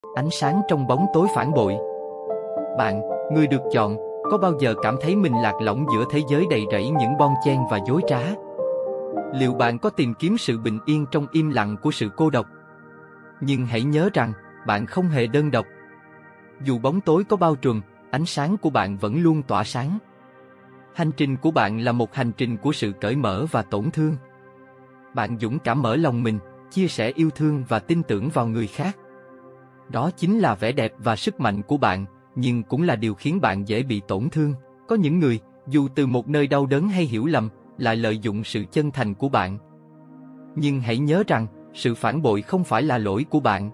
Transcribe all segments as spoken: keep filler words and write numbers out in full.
Ánh sáng trong bóng tối phản bội. Bạn, người được chọn, có bao giờ cảm thấy mình lạc lõng giữa thế giới đầy rẫy những bon chen và dối trá? Liệu bạn có tìm kiếm sự bình yên trong im lặng của sự cô độc? Nhưng hãy nhớ rằng, bạn không hề đơn độc. Dù bóng tối có bao trùm, ánh sáng của bạn vẫn luôn tỏa sáng. Hành trình của bạn là một hành trình của sự cởi mở và tổn thương. Bạn dũng cảm mở lòng mình, chia sẻ yêu thương và tin tưởng vào người khác. Đó chính là vẻ đẹp và sức mạnh của bạn, nhưng cũng là điều khiến bạn dễ bị tổn thương. Có những người, dù từ một nơi đau đớn hay hiểu lầm, lại lợi dụng sự chân thành của bạn. Nhưng hãy nhớ rằng, sự phản bội không phải là lỗi của bạn.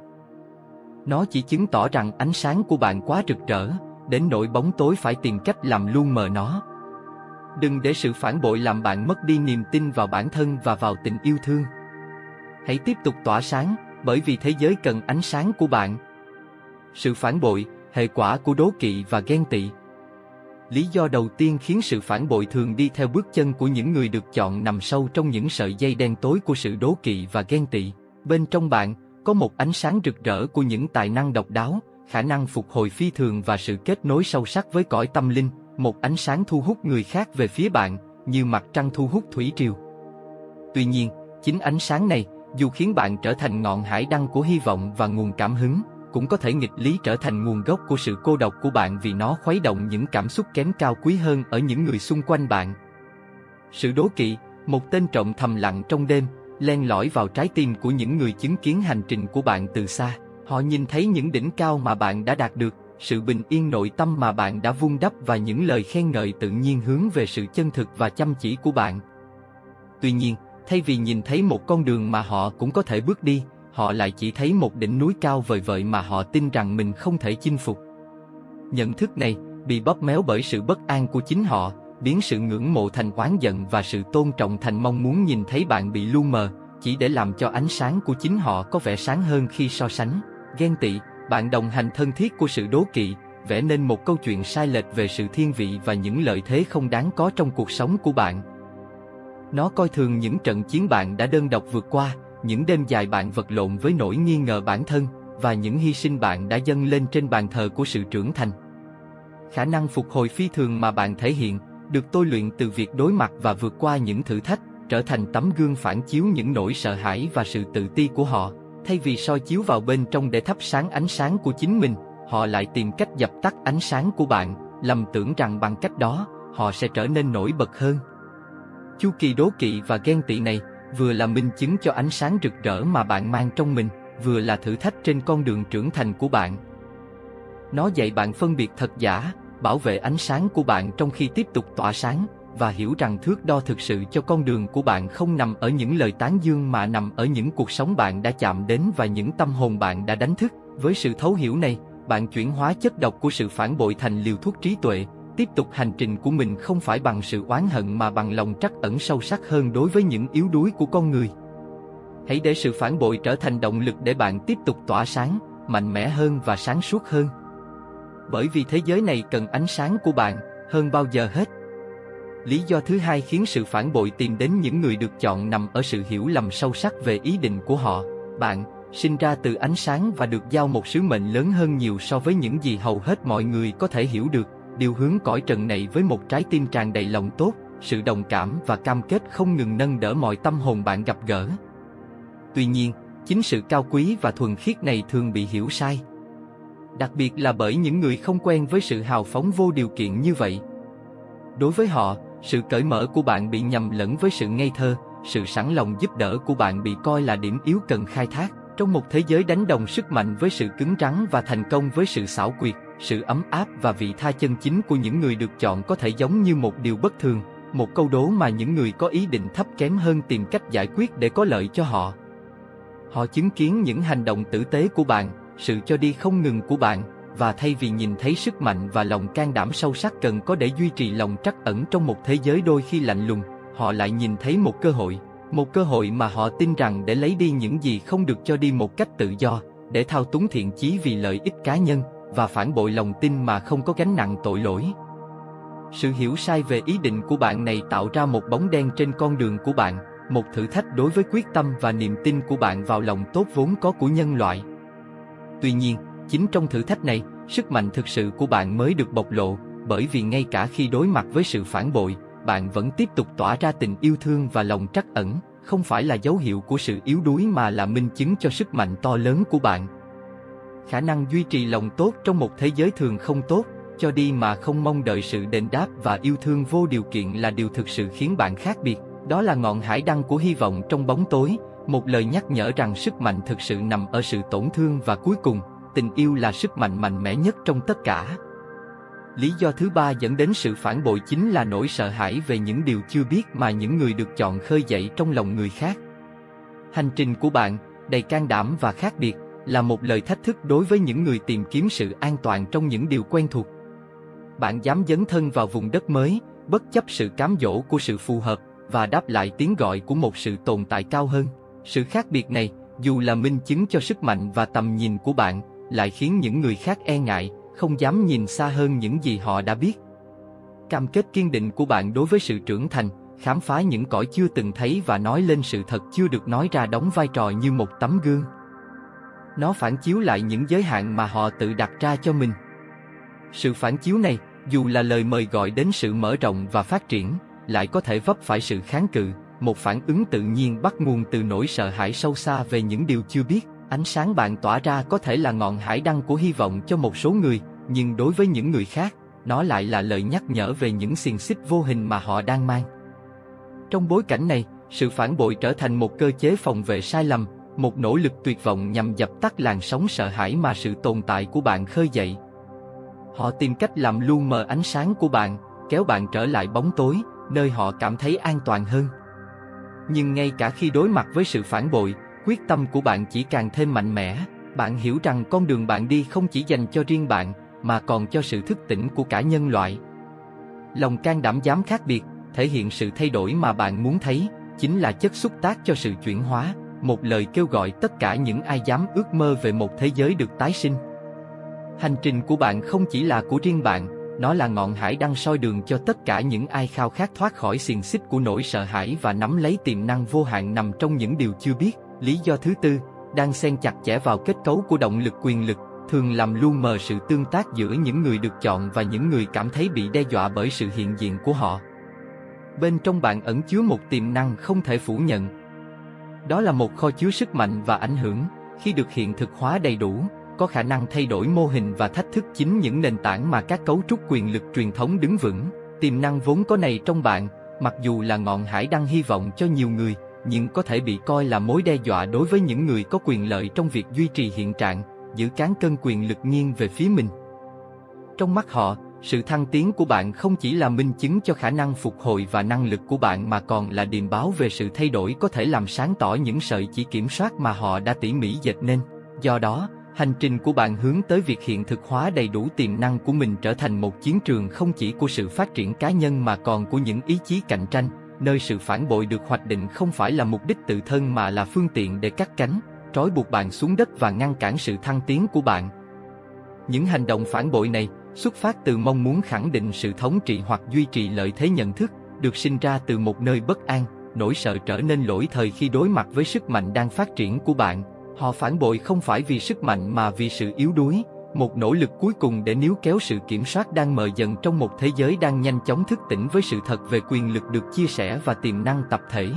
Nó chỉ chứng tỏ rằng ánh sáng của bạn quá rực rỡ, đến nỗi bóng tối phải tìm cách làm lu mờ nó. Đừng để sự phản bội làm bạn mất đi niềm tin vào bản thân và vào tình yêu thương. Hãy tiếp tục tỏa sáng, bởi vì thế giới cần ánh sáng của bạn. Sự phản bội, hệ quả của đố kỵ và ghen tị. Lý do đầu tiên khiến sự phản bội thường đi theo bước chân của những người được chọn nằm sâu trong những sợi dây đen tối của sự đố kỵ và ghen tị. Bên trong bạn, có một ánh sáng rực rỡ của những tài năng độc đáo, khả năng phục hồi phi thường và sự kết nối sâu sắc với cõi tâm linh, một ánh sáng thu hút người khác về phía bạn, như mặt trăng thu hút thủy triều. Tuy nhiên, chính ánh sáng này, dù khiến bạn trở thành ngọn hải đăng của hy vọng và nguồn cảm hứng, cũng có thể nghịch lý trở thành nguồn gốc của sự cô độc của bạn vì nó khuấy động những cảm xúc kém cao quý hơn ở những người xung quanh bạn. Sự đố kỵ, một tên trộm thầm lặng trong đêm, len lỏi vào trái tim của những người chứng kiến hành trình của bạn từ xa. Họ nhìn thấy những đỉnh cao mà bạn đã đạt được, sự bình yên nội tâm mà bạn đã vun đắp và những lời khen ngợi tự nhiên hướng về sự chân thực và chăm chỉ của bạn. Tuy nhiên, thay vì nhìn thấy một con đường mà họ cũng có thể bước đi, họ lại chỉ thấy một đỉnh núi cao vời vợi mà họ tin rằng mình không thể chinh phục. Nhận thức này, bị bóp méo bởi sự bất an của chính họ, biến sự ngưỡng mộ thành oán giận và sự tôn trọng thành mong muốn nhìn thấy bạn bị lu mờ, chỉ để làm cho ánh sáng của chính họ có vẻ sáng hơn khi so sánh. Ghen tị, bạn đồng hành thân thiết của sự đố kỵ, vẽ nên một câu chuyện sai lệch về sự thiên vị và những lợi thế không đáng có trong cuộc sống của bạn. Nó coi thường những trận chiến bạn đã đơn độc vượt qua, những đêm dài bạn vật lộn với nỗi nghi ngờ bản thân, và những hy sinh bạn đã dâng lên trên bàn thờ của sự trưởng thành. Khả năng phục hồi phi thường mà bạn thể hiện, được tôi luyện từ việc đối mặt và vượt qua những thử thách, trở thành tấm gương phản chiếu những nỗi sợ hãi và sự tự ti của họ. Thay vì soi chiếu vào bên trong để thắp sáng ánh sáng của chính mình, họ lại tìm cách dập tắt ánh sáng của bạn, lầm tưởng rằng bằng cách đó, họ sẽ trở nên nổi bật hơn. Chu kỳ đố kỵ và ghen tị này, vừa là minh chứng cho ánh sáng rực rỡ mà bạn mang trong mình, vừa là thử thách trên con đường trưởng thành của bạn. Nó dạy bạn phân biệt thật giả, bảo vệ ánh sáng của bạn trong khi tiếp tục tỏa sáng, và hiểu rằng thước đo thực sự cho con đường của bạn không nằm ở những lời tán dương mà nằm ở những cuộc sống bạn đã chạm đến và những tâm hồn bạn đã đánh thức. Với sự thấu hiểu này, bạn chuyển hóa chất độc của sự phản bội thành liều thuốc trí tuệ, tiếp tục hành trình của mình không phải bằng sự oán hận mà bằng lòng trắc ẩn sâu sắc hơn đối với những yếu đuối của con người. Hãy để sự phản bội trở thành động lực để bạn tiếp tục tỏa sáng, mạnh mẽ hơn và sáng suốt hơn. Bởi vì thế giới này cần ánh sáng của bạn hơn bao giờ hết. Lý do thứ hai khiến sự phản bội tìm đến những người được chọn nằm ở sự hiểu lầm sâu sắc về ý định của họ. Bạn, sinh ra từ ánh sáng và được giao một sứ mệnh lớn hơn nhiều so với những gì hầu hết mọi người có thể hiểu được, điều hướng cõi trần này với một trái tim tràn đầy lòng tốt, sự đồng cảm và cam kết không ngừng nâng đỡ mọi tâm hồn bạn gặp gỡ. Tuy nhiên, chính sự cao quý và thuần khiết này thường bị hiểu sai. Đặc biệt là bởi những người không quen với sự hào phóng vô điều kiện như vậy. Đối với họ, sự cởi mở của bạn bị nhầm lẫn với sự ngây thơ, sự sẵn lòng giúp đỡ của bạn bị coi là điểm yếu cần khai thác. Trong một thế giới đánh đồng sức mạnh với sự cứng rắn và thành công với sự xảo quyệt, sự ấm áp và vị tha chân chính của những người được chọn có thể giống như một điều bất thường, một câu đố mà những người có ý định thấp kém hơn tìm cách giải quyết để có lợi cho họ. Họ chứng kiến những hành động tử tế của bạn, sự cho đi không ngừng của bạn, và thay vì nhìn thấy sức mạnh và lòng can đảm sâu sắc cần có để duy trì lòng trắc ẩn trong một thế giới đôi khi lạnh lùng, họ lại nhìn thấy một cơ hội, một cơ hội mà họ tin rằng để lấy đi những gì không được cho đi một cách tự do, để thao túng thiện chí vì lợi ích cá nhân, và phản bội lòng tin mà không có gánh nặng tội lỗi. Sự hiểu sai về ý định của bạn này tạo ra một bóng đen trên con đường của bạn, một thử thách đối với quyết tâm và niềm tin của bạn vào lòng tốt vốn có của nhân loại. Tuy nhiên, Chính trong thử thách này, sức mạnh thực sự của bạn mới được bộc lộ, bởi vì ngay cả khi đối mặt với sự phản bội, bạn vẫn tiếp tục tỏa ra tình yêu thương và lòng trắc ẩn, không phải là dấu hiệu của sự yếu đuối mà là minh chứng cho sức mạnh to lớn của bạn. Khả năng duy trì lòng tốt trong một thế giới thường không tốt, cho đi mà không mong đợi sự đền đáp và yêu thương vô điều kiện là điều thực sự khiến bạn khác biệt. Đó là ngọn hải đăng của hy vọng trong bóng tối, một lời nhắc nhở rằng sức mạnh thực sự nằm ở sự tổn thương và cuối cùng, tình yêu là sức mạnh mạnh mẽ nhất trong tất cả. Lý do thứ ba dẫn đến sự phản bội chính là nỗi sợ hãi về những điều chưa biết mà những người được chọn khơi dậy trong lòng người khác. Hành trình của bạn, đầy can đảm và khác biệt, là một lời thách thức đối với những người tìm kiếm sự an toàn trong những điều quen thuộc. Bạn dám dấn thân vào vùng đất mới, bất chấp sự cám dỗ của sự phù hợp, và đáp lại tiếng gọi của một sự tồn tại cao hơn. Sự khác biệt này, dù là minh chứng cho sức mạnh và tầm nhìn của bạn, lại khiến những người khác e ngại, không dám nhìn xa hơn những gì họ đã biết. Cam kết kiên định của bạn đối với sự trưởng thành, khám phá những cõi chưa từng thấy và nói lên sự thật chưa được nói ra đóng vai trò như một tấm gương. Nó phản chiếu lại những giới hạn mà họ tự đặt ra cho mình. Sự phản chiếu này, dù là lời mời gọi đến sự mở rộng và phát triển, lại có thể vấp phải sự kháng cự, một phản ứng tự nhiên bắt nguồn từ nỗi sợ hãi sâu xa về những điều chưa biết. Ánh sáng bạn tỏa ra có thể là ngọn hải đăng của hy vọng cho một số người, nhưng đối với những người khác, nó lại là lời nhắc nhở về những xiềng xích vô hình mà họ đang mang. Trong bối cảnh này, sự phản bội trở thành một cơ chế phòng vệ sai lầm, một nỗ lực tuyệt vọng nhằm dập tắt làn sóng sợ hãi mà sự tồn tại của bạn khơi dậy. Họ tìm cách làm lu mờ ánh sáng của bạn, kéo bạn trở lại bóng tối, nơi họ cảm thấy an toàn hơn. Nhưng ngay cả khi đối mặt với sự phản bội, quyết tâm của bạn chỉ càng thêm mạnh mẽ. Bạn hiểu rằng con đường bạn đi không chỉ dành cho riêng bạn, mà còn cho sự thức tỉnh của cả nhân loại. Lòng can đảm dám khác biệt, thể hiện sự thay đổi mà bạn muốn thấy, chính là chất xúc tác cho sự chuyển hóa, một lời kêu gọi tất cả những ai dám ước mơ về một thế giới được tái sinh. Hành trình của bạn không chỉ là của riêng bạn, nó là ngọn hải đăng soi đường cho tất cả những ai khao khát thoát khỏi xiềng xích của nỗi sợ hãi và nắm lấy tiềm năng vô hạn nằm trong những điều chưa biết. Lý do thứ tư, đang xen chặt chẽ vào kết cấu của động lực quyền lực, thường làm lu mờ sự tương tác giữa những người được chọn và những người cảm thấy bị đe dọa bởi sự hiện diện của họ. Bên trong bạn ẩn chứa một tiềm năng không thể phủ nhận. Đó là một kho chứa sức mạnh và ảnh hưởng, khi được hiện thực hóa đầy đủ, có khả năng thay đổi mô hình và thách thức chính những nền tảng mà các cấu trúc quyền lực truyền thống đứng vững. Tiềm năng vốn có này trong bạn, mặc dù là ngọn hải đăng hy vọng cho nhiều người, nhưng có thể bị coi là mối đe dọa đối với những người có quyền lợi trong việc duy trì hiện trạng, giữ cán cân quyền lực nghiêng về phía mình. Trong mắt họ, sự thăng tiến của bạn không chỉ là minh chứng cho khả năng phục hồi và năng lực của bạn mà còn là điềm báo về sự thay đổi có thể làm sáng tỏ những sợi chỉ kiểm soát mà họ đã tỉ mỉ dệt nên. Do đó, hành trình của bạn hướng tới việc hiện thực hóa đầy đủ tiềm năng của mình trở thành một chiến trường không chỉ của sự phát triển cá nhân mà còn của những ý chí cạnh tranh, nơi sự phản bội được hoạch định không phải là mục đích tự thân mà là phương tiện để cắt cánh, trói buộc bạn xuống đất và ngăn cản sự thăng tiến của bạn. Những hành động phản bội này, xuất phát từ mong muốn khẳng định sự thống trị hoặc duy trì lợi thế nhận thức, được sinh ra từ một nơi bất an, nỗi sợ trở nên lỗi thời khi đối mặt với sức mạnh đang phát triển của bạn. Họ phản bội không phải vì sức mạnh mà vì sự yếu đuối, một nỗ lực cuối cùng để níu kéo sự kiểm soát đang mờ dần trong một thế giới đang nhanh chóng thức tỉnh với sự thật về quyền lực được chia sẻ và tiềm năng tập thể.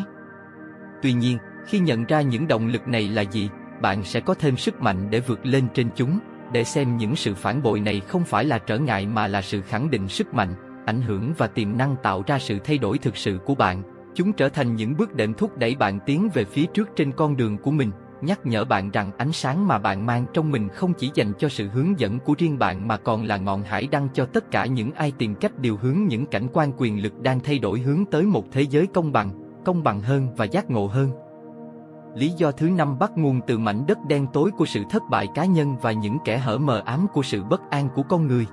Tuy nhiên, khi nhận ra những động lực này là gì, bạn sẽ có thêm sức mạnh để vượt lên trên chúng, để xem những sự phản bội này không phải là trở ngại mà là sự khẳng định sức mạnh, ảnh hưởng và tiềm năng tạo ra sự thay đổi thực sự của bạn. Chúng trở thành những bước đệm thúc đẩy bạn tiến về phía trước trên con đường của mình, nhắc nhở bạn rằng ánh sáng mà bạn mang trong mình không chỉ dành cho sự hướng dẫn của riêng bạn mà còn là ngọn hải đăng cho tất cả những ai tìm cách điều hướng những cảnh quan quyền lực đang thay đổi hướng tới một thế giới công bằng, công bằng hơn và giác ngộ hơn. Lý do thứ năm bắt nguồn từ mảnh đất đen tối của sự thất bại cá nhân và những kẽ hở mờ ám của sự bất an của con người.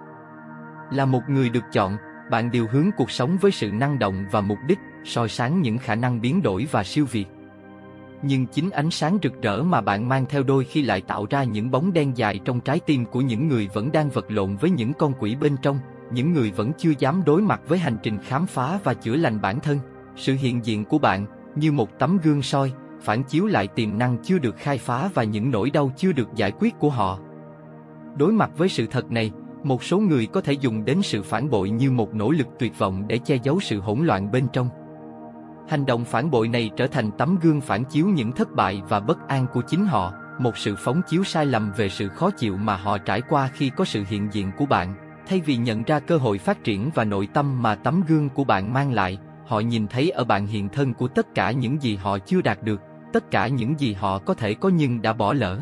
Là một người được chọn, bạn điều hướng cuộc sống với sự năng động và mục đích, soi sáng những khả năng biến đổi và siêu việt. Nhưng chính ánh sáng rực rỡ mà bạn mang theo đôi khi lại tạo ra những bóng đen dài trong trái tim của những người vẫn đang vật lộn với những con quỷ bên trong, những người vẫn chưa dám đối mặt với hành trình khám phá và chữa lành bản thân. Sự hiện diện của bạn, như một tấm gương soi, phản chiếu lại tiềm năng chưa được khai phá và những nỗi đau chưa được giải quyết của họ. Đối mặt với sự thật này, một số người có thể dùng đến sự phản bội như một nỗ lực tuyệt vọng để che giấu sự hỗn loạn bên trong. Hành động phản bội này trở thành tấm gương phản chiếu những thất bại và bất an của chính họ, một sự phóng chiếu sai lầm về sự khó chịu mà họ trải qua khi có sự hiện diện của bạn. Thay vì nhận ra cơ hội phát triển và nội tâm mà tấm gương của bạn mang lại, họ nhìn thấy ở bạn hiện thân của tất cả những gì họ chưa đạt được, tất cả những gì họ có thể có nhưng đã bỏ lỡ.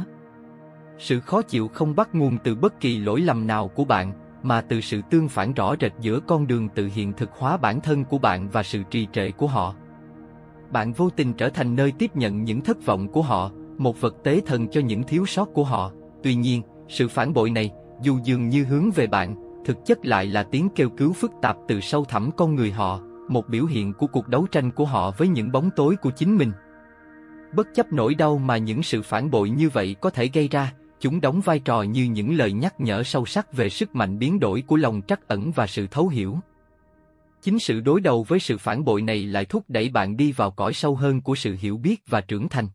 Sự khó chịu không bắt nguồn từ bất kỳ lỗi lầm nào của bạn, mà từ sự tương phản rõ rệt giữa con đường tự hiện thực hóa bản thân của bạn và sự trì trệ của họ. Bạn vô tình trở thành nơi tiếp nhận những thất vọng của họ, một vật tế thần cho những thiếu sót của họ. Tuy nhiên, sự phản bội này, dù dường như hướng về bạn, thực chất lại là tiếng kêu cứu phức tạp từ sâu thẳm con người họ, một biểu hiện của cuộc đấu tranh của họ với những bóng tối của chính mình. Bất chấp nỗi đau mà những sự phản bội như vậy có thể gây ra, chúng đóng vai trò như những lời nhắc nhở sâu sắc về sức mạnh biến đổi của lòng trắc ẩn và sự thấu hiểu. Chính sự đối đầu với sự phản bội này lại thúc đẩy bạn đi vào cõi sâu hơn của sự hiểu biết và trưởng thành.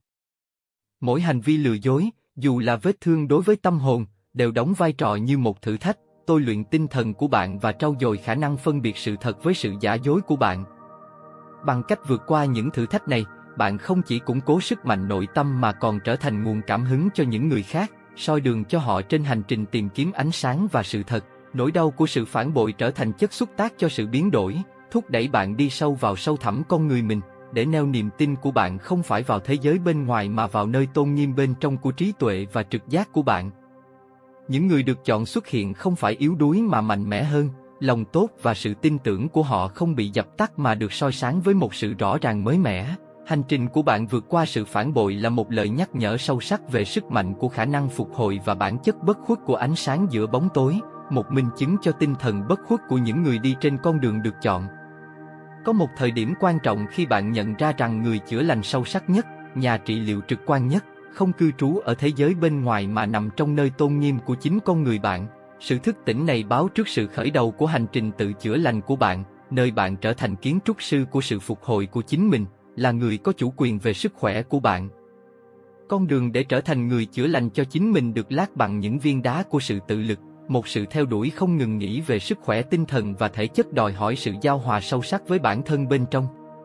Mỗi hành vi lừa dối, dù là vết thương đối với tâm hồn, đều đóng vai trò như một thử thách, tôi luyện tinh thần của bạn và trau dồi khả năng phân biệt sự thật với sự giả dối của bạn. Bằng cách vượt qua những thử thách này, bạn không chỉ củng cố sức mạnh nội tâm mà còn trở thành nguồn cảm hứng cho những người khác, soi đường cho họ trên hành trình tìm kiếm ánh sáng và sự thật. Nỗi đau của sự phản bội trở thành chất xúc tác cho sự biến đổi, thúc đẩy bạn đi sâu vào sâu thẳm con người mình, để neo niềm tin của bạn không phải vào thế giới bên ngoài mà vào nơi tôn nghiêm bên trong của trí tuệ và trực giác của bạn. Những người được chọn xuất hiện không phải yếu đuối mà mạnh mẽ hơn, lòng tốt và sự tin tưởng của họ không bị dập tắt mà được soi sáng với một sự rõ ràng mới mẻ. Hành trình của bạn vượt qua sự phản bội là một lời nhắc nhở sâu sắc về sức mạnh của khả năng phục hồi và bản chất bất khuất của ánh sáng giữa bóng tối, một minh chứng cho tinh thần bất khuất của những người đi trên con đường được chọn. Có một thời điểm quan trọng khi bạn nhận ra rằng người chữa lành sâu sắc nhất, nhà trị liệu trực quan nhất, không cư trú ở thế giới bên ngoài mà nằm trong nơi tôn nghiêm của chính con người bạn. Sự thức tỉnh này báo trước sự khởi đầu của hành trình tự chữa lành của bạn, nơi bạn trở thành kiến trúc sư của sự phục hồi của chính mình, là người có chủ quyền về sức khỏe của bạn. Con đường để trở thành người chữa lành cho chính mình được lát bằng những viên đá của sự tự lực, một sự theo đuổi không ngừng nghỉ về sức khỏe tinh thần và thể chất đòi hỏi sự giao hòa sâu sắc với bản thân bên trong.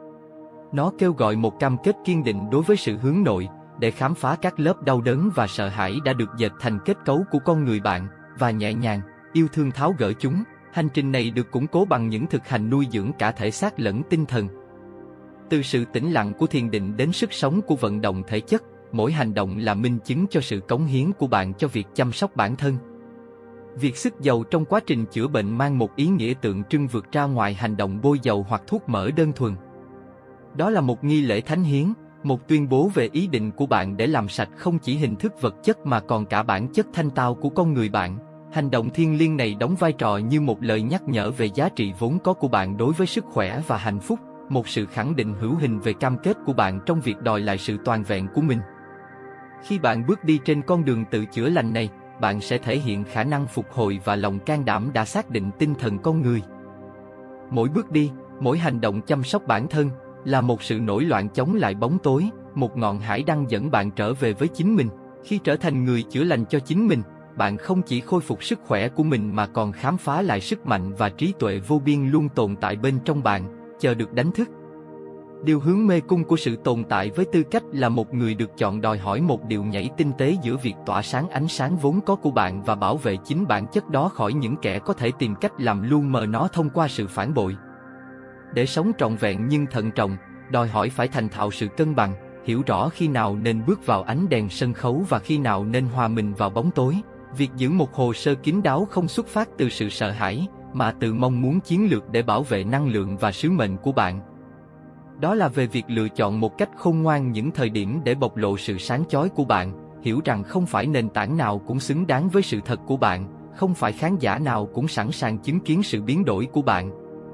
Nó kêu gọi một cam kết kiên định đối với sự hướng nội, để khám phá các lớp đau đớn và sợ hãi đã được dệt thành kết cấu của con người bạn, và nhẹ nhàng, yêu thương tháo gỡ chúng. Hành trình này được củng cố bằng những thực hành nuôi dưỡng cả thể xác lẫn tinh thần. Từ sự tĩnh lặng của thiền định đến sức sống của vận động thể chất, mỗi hành động là minh chứng cho sự cống hiến của bạn cho việc chăm sóc bản thân. Việc xức dầu trong quá trình chữa bệnh mang một ý nghĩa tượng trưng vượt ra ngoài hành động bôi dầu hoặc thuốc mỡ đơn thuần. Đó là một nghi lễ thánh hiến, một tuyên bố về ý định của bạn để làm sạch không chỉ hình thức vật chất mà còn cả bản chất thanh tao của con người bạn. Hành động thiêng liêng này đóng vai trò như một lời nhắc nhở về giá trị vốn có của bạn đối với sức khỏe và hạnh phúc, một sự khẳng định hữu hình về cam kết của bạn trong việc đòi lại sự toàn vẹn của mình. Khi bạn bước đi trên con đường tự chữa lành này, bạn sẽ thể hiện khả năng phục hồi và lòng can đảm đã xác định tinh thần con người. Mỗi bước đi, mỗi hành động chăm sóc bản thân là một sự nổi loạn chống lại bóng tối, một ngọn hải đăng dẫn bạn trở về với chính mình. Khi trở thành người chữa lành cho chính mình, bạn không chỉ khôi phục sức khỏe của mình mà còn khám phá lại sức mạnh và trí tuệ vô biên luôn tồn tại bên trong bạn, chờ được đánh thức. Điều hướng mê cung của sự tồn tại với tư cách là một người được chọn đòi hỏi một điệu nhảy tinh tế giữa việc tỏa sáng ánh sáng vốn có của bạn và bảo vệ chính bản chất đó khỏi những kẻ có thể tìm cách làm lu mờ nó thông qua sự phản bội. Để sống trọn vẹn nhưng thận trọng, đòi hỏi phải thành thạo sự cân bằng, hiểu rõ khi nào nên bước vào ánh đèn sân khấu và khi nào nên hòa mình vào bóng tối. Việc giữ một hồ sơ kín đáo không xuất phát từ sự sợ hãi, mà từ mong muốn chiến lược để bảo vệ năng lượng và sứ mệnh của bạn. Đó là về việc lựa chọn một cách khôn ngoan những thời điểm để bộc lộ sự sáng chói của bạn, hiểu rằng không phải nền tảng nào cũng xứng đáng với sự thật của bạn, không phải khán giả nào cũng sẵn sàng chứng kiến sự biến đổi của bạn.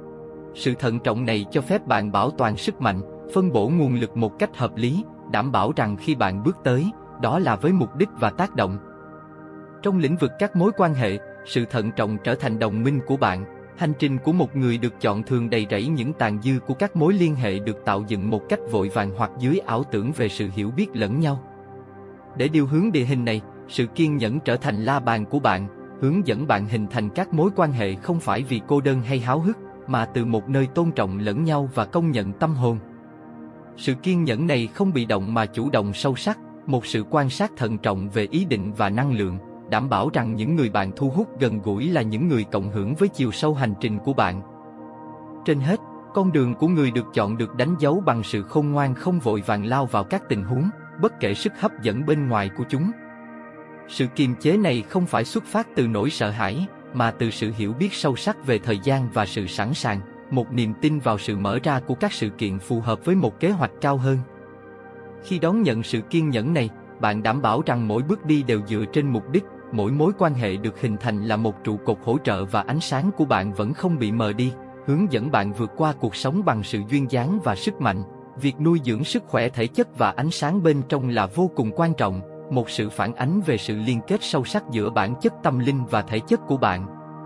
Sự thận trọng này cho phép bạn bảo toàn sức mạnh, phân bổ nguồn lực một cách hợp lý, đảm bảo rằng khi bạn bước tới, đó là với mục đích và tác động. Trong lĩnh vực các mối quan hệ, sự thận trọng trở thành đồng minh của bạn. Hành trình của một người được chọn thường đầy rẫy những tàn dư của các mối liên hệ được tạo dựng một cách vội vàng hoặc dưới ảo tưởng về sự hiểu biết lẫn nhau. Để điều hướng địa hình này, Sự kiên nhẫn trở thành la bàn của bạn, hướng dẫn bạn hình thành các mối quan hệ không phải vì cô đơn hay háo hức, mà từ một nơi tôn trọng lẫn nhau và công nhận tâm hồn. Sự kiên nhẫn này không bị động mà chủ động sâu sắc, một sự quan sát thận trọng về ý định và năng lượng, đảm bảo rằng những người bạn thu hút gần gũi là những người cộng hưởng với chiều sâu hành trình của bạn. Trên hết, con đường của người được chọn được đánh dấu bằng sự khôn ngoan không vội vàng lao vào các tình huống, bất kể sức hấp dẫn bên ngoài của chúng. Sự kiềm chế này không phải xuất phát từ nỗi sợ hãi, mà từ sự hiểu biết sâu sắc về thời gian và sự sẵn sàng, một niềm tin vào sự mở ra của các sự kiện phù hợp với một kế hoạch cao hơn. Khi đón nhận sự kiên nhẫn này, bạn đảm bảo rằng mỗi bước đi đều dựa trên mục đích, mỗi mối quan hệ được hình thành là một trụ cột hỗ trợ và ánh sáng của bạn vẫn không bị mờ đi, hướng dẫn bạn vượt qua cuộc sống bằng sự duyên dáng và sức mạnh. Việc nuôi dưỡng sức khỏe thể chất và ánh sáng bên trong là vô cùng quan trọng, một sự phản ánh về sự liên kết sâu sắc giữa bản chất tâm linh và thể chất của bạn.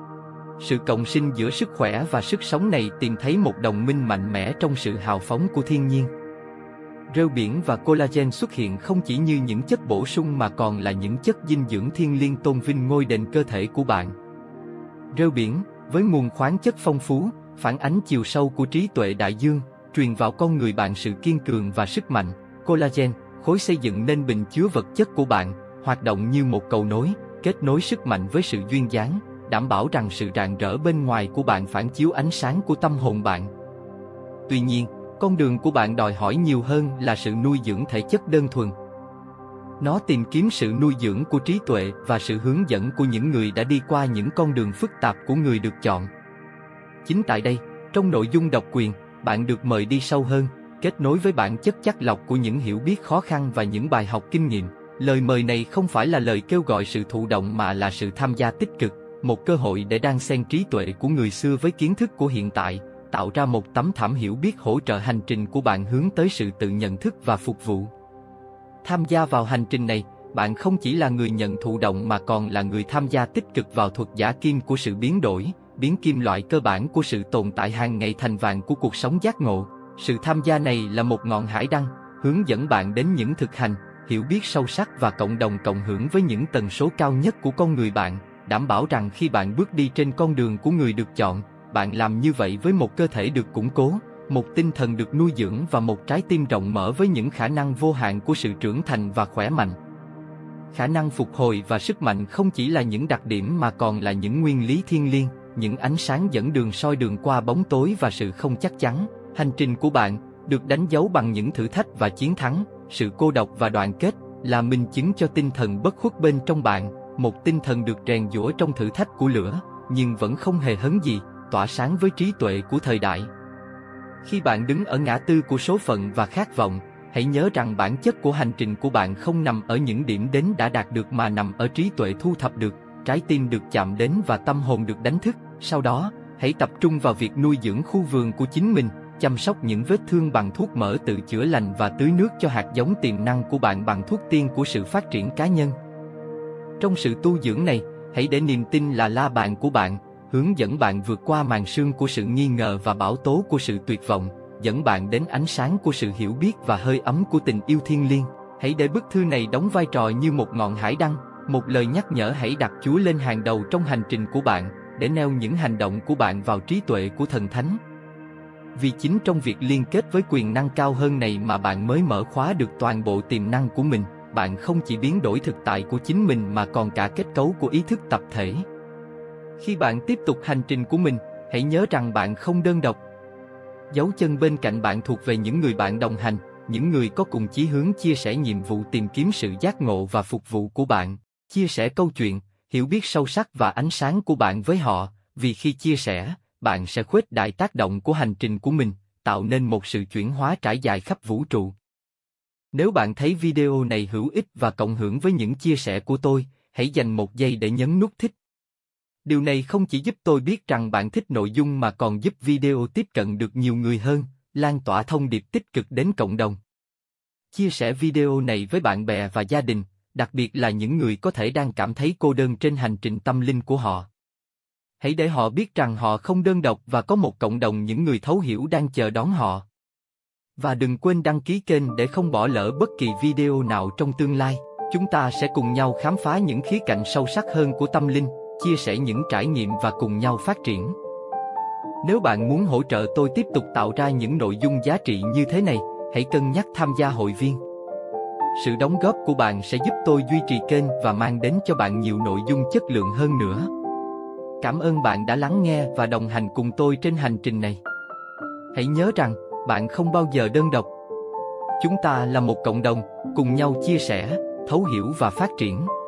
Sự cộng sinh giữa sức khỏe và sức sống này tìm thấy một đồng minh mạnh mẽ trong sự hào phóng của thiên nhiên. Rêu biển và collagen xuất hiện không chỉ như những chất bổ sung mà còn là những chất dinh dưỡng thiêng liêng tôn vinh ngôi đền cơ thể của bạn. Rêu biển, với nguồn khoáng chất phong phú, phản ánh chiều sâu của trí tuệ đại dương, truyền vào con người bạn sự kiên cường và sức mạnh. Collagen, khối xây dựng nên bình chứa vật chất của bạn, hoạt động như một cầu nối, kết nối sức mạnh với sự duyên dáng, đảm bảo rằng sự rạng rỡ bên ngoài của bạn phản chiếu ánh sáng của tâm hồn bạn. Tuy nhiên, con đường của bạn đòi hỏi nhiều hơn là sự nuôi dưỡng thể chất đơn thuần. Nó tìm kiếm sự nuôi dưỡng của trí tuệ và sự hướng dẫn của những người đã đi qua những con đường phức tạp của người được chọn. Chính tại đây, trong nội dung độc quyền, bạn được mời đi sâu hơn, kết nối với bản chất chắt lọc của những hiểu biết khó khăn và những bài học kinh nghiệm. Lời mời này không phải là lời kêu gọi sự thụ động mà là sự tham gia tích cực, một cơ hội để đan xen trí tuệ của người xưa với kiến thức của hiện tại, tạo ra một tấm thảm hiểu biết hỗ trợ hành trình của bạn hướng tới sự tự nhận thức và phục vụ. Tham gia vào hành trình này, bạn không chỉ là người nhận thụ động mà còn là người tham gia tích cực vào thuật giả kim của sự biến đổi, biến kim loại cơ bản của sự tồn tại hàng ngày thành vàng của cuộc sống giác ngộ. Sự tham gia này là một ngọn hải đăng, hướng dẫn bạn đến những thực hành, hiểu biết sâu sắc và cộng đồng cộng hưởng với những tần số cao nhất của con người bạn, đảm bảo rằng khi bạn bước đi trên con đường của người được chọn, bạn làm như vậy với một cơ thể được củng cố, một tinh thần được nuôi dưỡng và một trái tim rộng mở với những khả năng vô hạn của sự trưởng thành và khỏe mạnh. Khả năng phục hồi và sức mạnh không chỉ là những đặc điểm mà còn là những nguyên lý thiêng liêng, những ánh sáng dẫn đường soi đường qua bóng tối và sự không chắc chắn. Hành trình của bạn được đánh dấu bằng những thử thách và chiến thắng, sự cô độc và đoàn kết là minh chứng cho tinh thần bất khuất bên trong bạn, một tinh thần được rèn giũa trong thử thách của lửa, nhưng vẫn không hề hấn gì, tỏa sáng với trí tuệ của thời đại. Khi bạn đứng ở ngã tư của số phận và khát vọng, hãy nhớ rằng bản chất của hành trình của bạn không nằm ở những điểm đến đã đạt được mà nằm ở trí tuệ thu thập được, trái tim được chạm đến và tâm hồn được đánh thức. Sau đó, hãy tập trung vào việc nuôi dưỡng khu vườn của chính mình, chăm sóc những vết thương bằng thuốc mỡ tự chữa lành và tưới nước cho hạt giống tiềm năng của bạn bằng thuốc tiên của sự phát triển cá nhân. Trong sự tu dưỡng này, hãy để niềm tin là la bàn của bạn, hướng dẫn bạn vượt qua màn sương của sự nghi ngờ và bão tố của sự tuyệt vọng, dẫn bạn đến ánh sáng của sự hiểu biết và hơi ấm của tình yêu thiêng liêng. Hãy để bức thư này đóng vai trò như một ngọn hải đăng, một lời nhắc nhở hãy đặt Chúa lên hàng đầu trong hành trình của bạn, để neo những hành động của bạn vào trí tuệ của thần thánh. Vì chính trong việc liên kết với quyền năng cao hơn này mà bạn mới mở khóa được toàn bộ tiềm năng của mình. Bạn không chỉ biến đổi thực tại của chính mình mà còn cả kết cấu của ý thức tập thể. Khi bạn tiếp tục hành trình của mình, hãy nhớ rằng bạn không đơn độc. Dấu chân bên cạnh bạn thuộc về những người bạn đồng hành, những người có cùng chí hướng chia sẻ nhiệm vụ tìm kiếm sự giác ngộ và phục vụ của bạn. Chia sẻ câu chuyện, hiểu biết sâu sắc và ánh sáng của bạn với họ, vì khi chia sẻ, bạn sẽ khuếch đại tác động của hành trình của mình, tạo nên một sự chuyển hóa trải dài khắp vũ trụ. Nếu bạn thấy video này hữu ích và cộng hưởng với những chia sẻ của tôi, hãy dành một giây để nhấn nút thích. Điều này không chỉ giúp tôi biết rằng bạn thích nội dung mà còn giúp video tiếp cận được nhiều người hơn, lan tỏa thông điệp tích cực đến cộng đồng. Chia sẻ video này với bạn bè và gia đình, đặc biệt là những người có thể đang cảm thấy cô đơn trên hành trình tâm linh của họ. Hãy để họ biết rằng họ không đơn độc và có một cộng đồng những người thấu hiểu đang chờ đón họ. Và đừng quên đăng ký kênh để không bỏ lỡ bất kỳ video nào trong tương lai. Chúng ta sẽ cùng nhau khám phá những khía cạnh sâu sắc hơn của tâm linh, chia sẻ những trải nghiệm và cùng nhau phát triển. Nếu bạn muốn hỗ trợ tôi tiếp tục tạo ra những nội dung giá trị như thế này, hãy cân nhắc tham gia hội viên. Sự đóng góp của bạn sẽ giúp tôi duy trì kênh và mang đến cho bạn nhiều nội dung chất lượng hơn nữa. Cảm ơn bạn đã lắng nghe và đồng hành cùng tôi trên hành trình này. Hãy nhớ rằng, bạn không bao giờ đơn độc. Chúng ta là một cộng đồng, cùng nhau chia sẻ, thấu hiểu và phát triển.